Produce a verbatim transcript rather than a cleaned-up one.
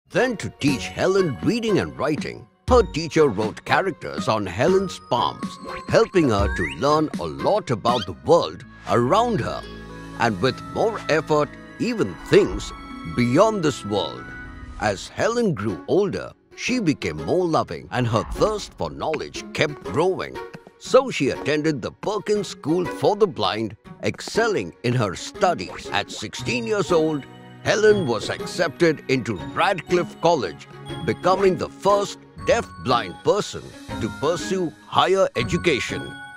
Then to teach Helen reading and writing, her teacher wrote characters on Helen's palms, helping her to learn a lot about the world around her, and with more effort, even things beyond this world. As Helen grew older, she became more loving and her thirst for knowledge kept growing. So she attended the Perkins School for the Blind, excelling in her studies. At sixteen years old, Helen was accepted into Radcliffe College, becoming the first deaf-blind person to pursue higher education.